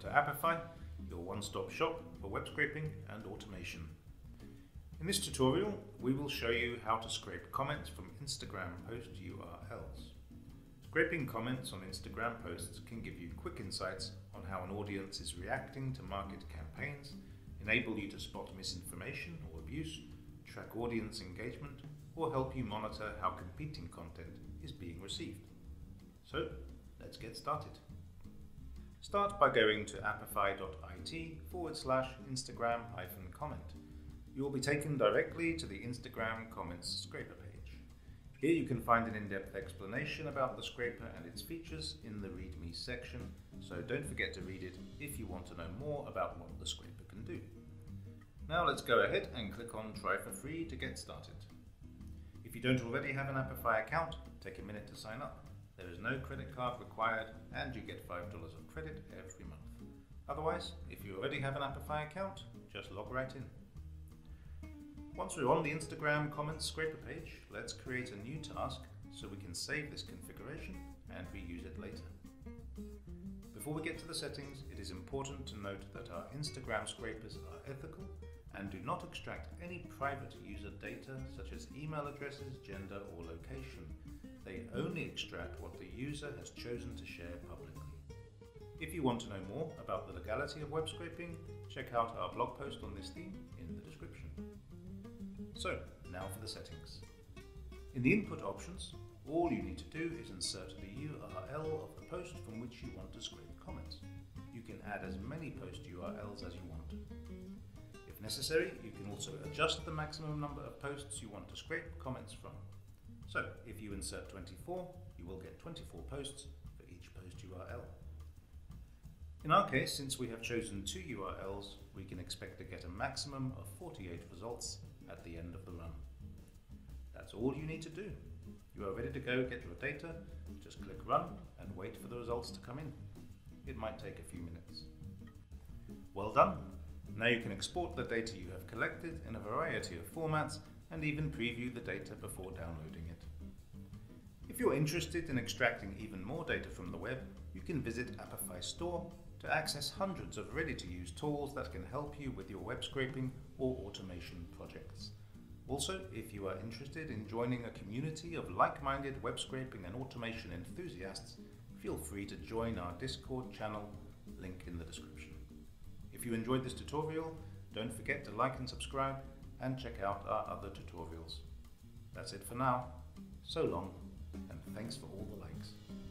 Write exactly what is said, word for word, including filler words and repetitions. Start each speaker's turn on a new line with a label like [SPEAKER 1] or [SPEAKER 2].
[SPEAKER 1] to Apify, your one-stop shop for web scraping and automation. In this tutorial, we will show you how to scrape comments from Instagram post U R Ls. Scraping comments on Instagram posts can give you quick insights on how an audience is reacting to market campaigns, enable you to spot misinformation or abuse, track audience engagement, or help you monitor how competing content is being received. So, let's get started. Start by going to apify.it forward slash Instagram hyphen comment. You will be taken directly to the Instagram comments scraper page. Here you can find an in-depth explanation about the scraper and its features in the README section, so don't forget to read it if you want to know more about what the scraper can do. Now let's go ahead and click on Try for Free to get started. If you don't already have an Apify account, take a minute to sign up. There is no credit card required and you get five dollars of credit every month. Otherwise, if you already have an Apify account, just log right in. Once we're on the Instagram comments scraper page, let's create a new task so we can save this configuration and reuse it later. Before we get to the settings, it is important to note that our Instagram scrapers are ethical and do not extract any private user data such as email addresses, gender or location. They only extract what the user has chosen to share publicly. If you want to know more about the legality of web scraping, check out our blog post on this theme in the description. So, now for the settings. In the input options, all you need to do is insert the U R L of the post from which you want to scrape comments. You can add as many post U R Ls as you want. If necessary, you can also adjust the maximum number of posts you want to scrape comments from. So, if you insert twenty-four, you will get twenty-four posts for each post U R L. In our case, since we have chosen two U R Ls, we can expect to get a maximum of forty-eight results at the end of the run. That's all you need to do. You are ready to go get your data, just click Run and wait for the results to come in. It might take a few minutes. Well done! Now you can export the data you have collected in a variety of formats and even preview the data before downloading it. If you're interested in extracting even more data from the web, you can visit Apify Store to access hundreds of ready-to-use tools that can help you with your web scraping or automation projects. Also, if you are interested in joining a community of like-minded web scraping and automation enthusiasts, feel free to join our Discord channel, link in the description. If you enjoyed this tutorial, don't forget to like and subscribe and check out our other tutorials. That's it for now. So long, and thanks for all the likes.